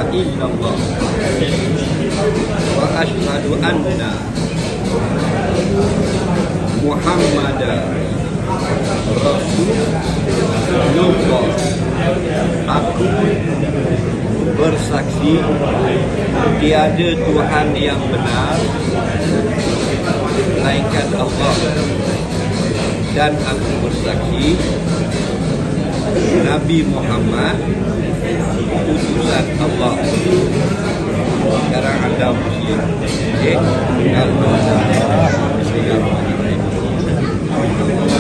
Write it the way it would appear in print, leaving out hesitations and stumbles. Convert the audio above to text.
illallah wa asyhadu anna Muhammadan Rasulullah. Aku bersaksi tiada Tuhan yang benar melainkan Allah, dan aku bersaksi Nabi Muhammad utusan Allah. Sekarang anda muslim. Bismillahirrahmanirrahim.